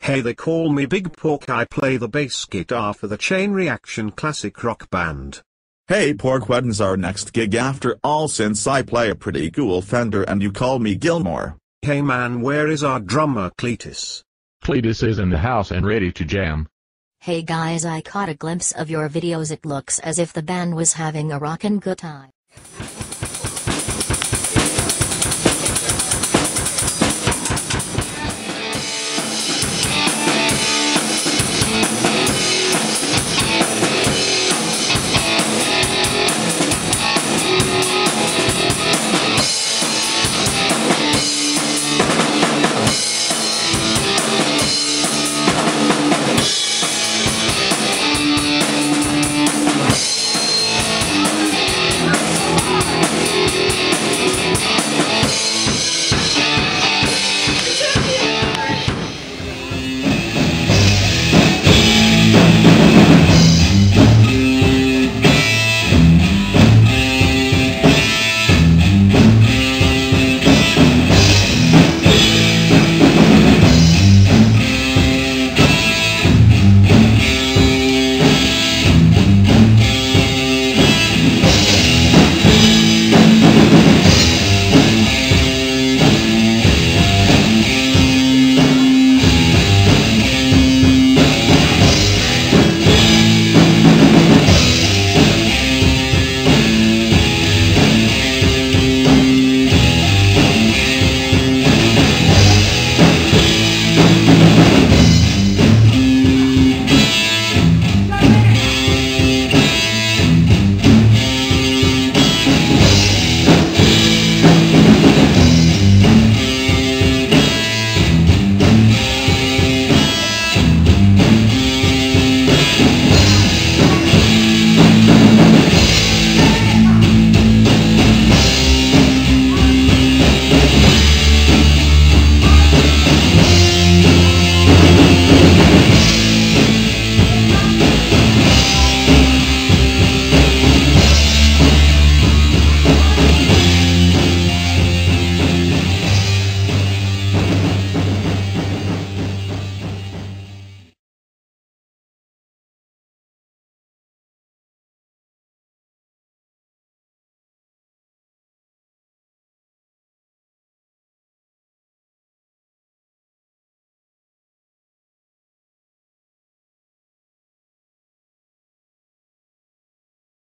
Hey, they call me Big Pork. I play the bass guitar for the Chain Reaction classic rock band. Hey Pork, when's our next gig after all, since I play a pretty cool Fender and you call me Gilmore? Hey man, where is our drummer Cletus? Cletus is in the house and ready to jam. Hey guys, I caught a glimpse of your videos. It looks as if the band was having a rockin' good time.